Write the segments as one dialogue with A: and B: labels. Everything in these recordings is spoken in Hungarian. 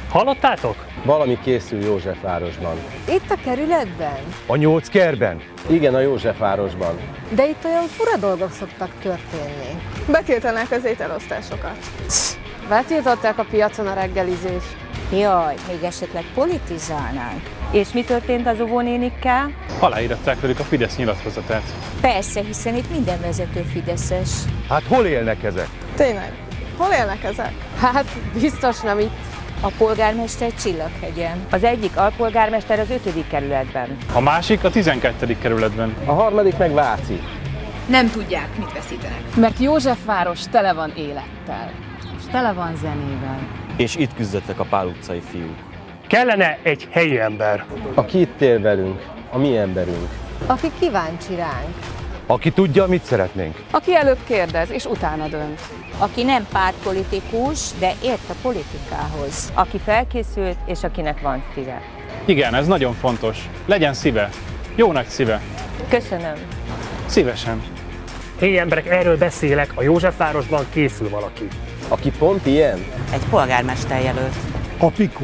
A: Hallottátok?
B: Valami készül Józsefvárosban.
C: Itt a kerületben?
D: A 8 kertben?
B: Igen, a Józsefvárosban.
C: De itt olyan fura dolgok szoktak történni.
E: Betiltanák az ételosztásokat.
F: Betiltották a piacon a reggelizést.
G: Jaj, még esetleg politizálnánk.
H: És mi történt az óvónénikkel?
A: Aláíratták velük a Fidesz nyilatkozatát.
G: Persze, hiszen itt minden vezető fideszes.
D: Hát hol élnek ezek?
E: Tényleg? Hol élnek ezek?
F: Hát biztos nem itt.
G: A polgármester Csillaghegyen.
H: Az egyik alpolgármester az 5. kerületben.
A: A másik a 12. kerületben.
B: A harmadik meg Váci.
I: Nem tudják, mit veszítenek.
F: Mert Józsefváros tele van élettel.
H: És tele van zenével.
J: És itt küzdöttek a Pál utcai fiúk.
A: Kellene egy helyi ember.
B: Aki itt él velünk, a mi emberünk.
C: Aki kíváncsi ránk.
D: Aki tudja, mit szeretnénk.
F: Aki előbb kérdez, és utána dönt.
G: Aki nem pártpolitikus, de ért a politikához.
H: Aki felkészült, és akinek van szíve.
A: Igen, ez nagyon fontos. Legyen szíve. Jó nagy szíve.
H: Köszönöm.
A: Szívesen. Helyi emberek, erről beszélek, a Józsefvárosban készül valaki.
B: Aki pont ilyen?
K: Egy polgármester jelölt.
L: A Pikó.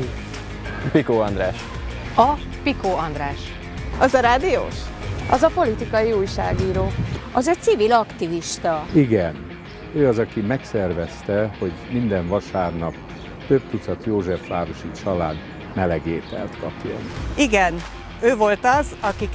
J: Pikó András.
F: A Pikó András.
E: Az a rádiós?
F: Az a politikai újságíró.
G: Az a civil aktivista.
M: Igen. Ő az, aki megszervezte, hogy minden vasárnap több tucat józsefvárosi család meleg ételt kapjon.
K: Igen, ő volt az, aki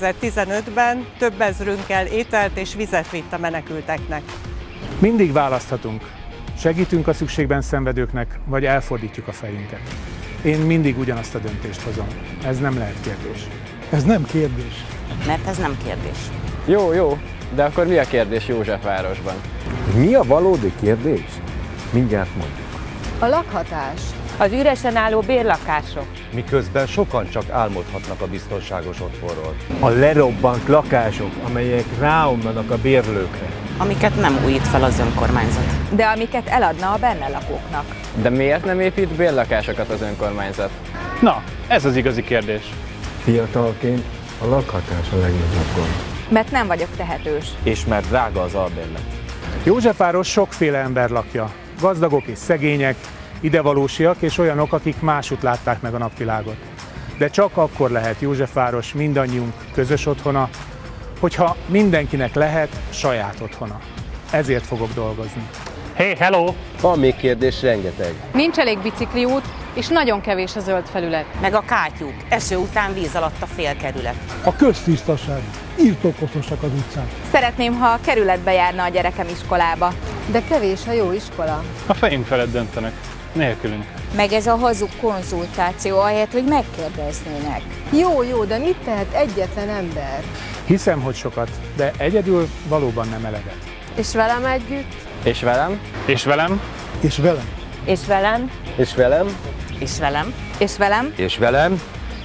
K: 2015-ben több ezrünkkel ételt és vizet vitt a menekülteknek.
L: Mindig választhatunk. Segítünk a szükségben szenvedőknek, vagy elfordítjuk a fejünket. Én mindig ugyanazt a döntést hozom. Ez nem lehet kérdés. Ez nem kérdés.
K: Mert ez nem kérdés.
J: Jó, de akkor mi a kérdés Józsefvárosban?
M: Mi a valódi kérdés? Mindjárt mondjuk.
C: A lakhatás.
H: Az üresen álló bérlakások.
D: Miközben sokan csak álmodhatnak a biztonságos otthonról.
N: A lerobbant lakások, amelyek ráomlanak a bérlőkre.
K: Amiket nem újít fel az önkormányzat.
H: De amiket eladna a benne lakóknak.
J: De miért nem épít bérlakásokat az önkormányzat?
A: Na, ez az igazi kérdés.
M: Fiatalként a lakhatás a legnagyobb gond.
H: Mert nem vagyok tehetős.
J: És mert drága az albérlet.
L: Józsefváros sokféle ember lakja. Gazdagok és szegények, idevalósiak és olyanok, akik másút látták meg a napvilágot. De csak akkor lehet Józsefváros mindannyiunk közös otthona, hogyha mindenkinek lehet saját otthona. Ezért fogok dolgozni.
A: Hey, hello!
B: Van még kérdés rengeteg.
F: Nincs elég bicikliút, és nagyon kevés a zöld felület.
K: Meg a kátyúk. Eső után víz alatt a félkerület.
L: A köztisztaság. Írtókoztosak az utcán.
H: Szeretném, ha a kerületbe járna a gyerekem iskolába.
C: De kevés a jó iskola.
A: A fejünk felett döntenek. Nélkülünk.
G: Meg ez a hazug konzultáció, ahelyett, hogy megkérdeznének.
C: Jó, de mit tehet egyetlen ember?
L: Hiszem, hogy sokat, de egyedül valóban nem eleget.
F: És velem együtt?
J: És velem?
A: És velem?
L: És velem?
H: És velem?
B: És velem?
K: És velem?
H: És velem?
D: És velem?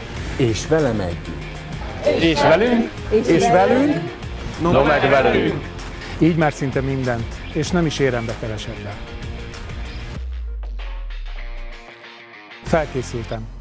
M: És velem együtt.
A: És velünk?
L: És velünk?
A: No meg velünk.
L: Így már szinte mindent, és nem is érem be kevesebbel. Felkészültem.